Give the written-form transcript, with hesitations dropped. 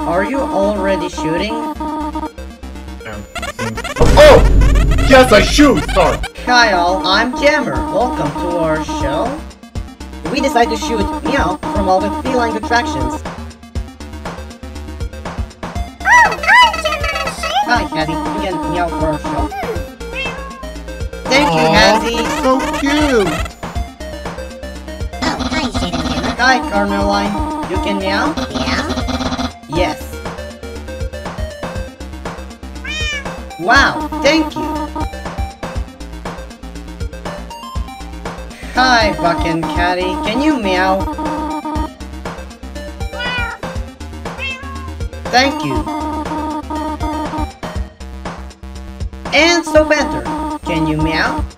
are you already shooting? Oh! Yes, I shoot! Sorry. Hi all, I'm Jammer. Welcome to our show. We decided to shoot Meow from all the feline gootraxians. Hi, Hazzy. You get Meow for our show. Thank you, Hazzy. So cute! Hi, Carneline. You can Meow? Meow? Yes. Wow, thank you. Hi, Buck and Catte. Can you Meow? Thank you. And so Panther, can you Meow?